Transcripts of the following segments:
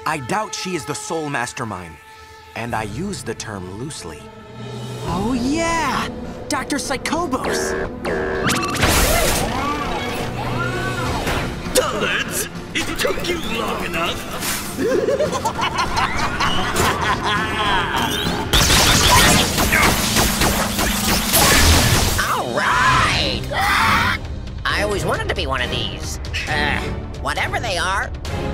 I doubt she is the sole mastermind, and I use the term loosely. Oh yeah! Dr. Psychobos! Dullards! It took you long enough! All right! I always wanted to be one of these. Whatever they are.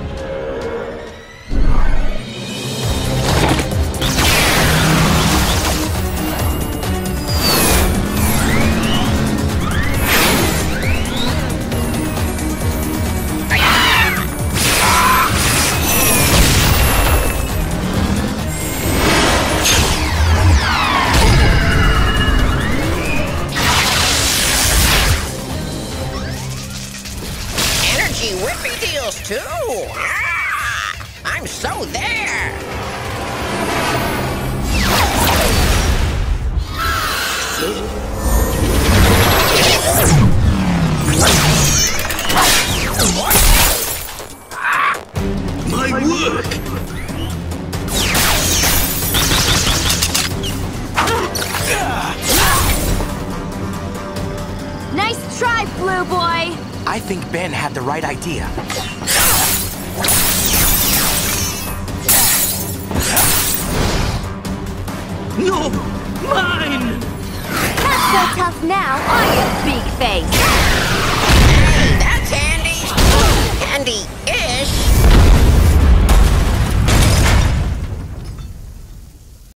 Whippy deals too! Ah, I'm so there! My work! Nice try, Blue Boy! I think Ben had the right idea. No! Mine! Not so tough now, are you, big face? Hey, that's handy! Handy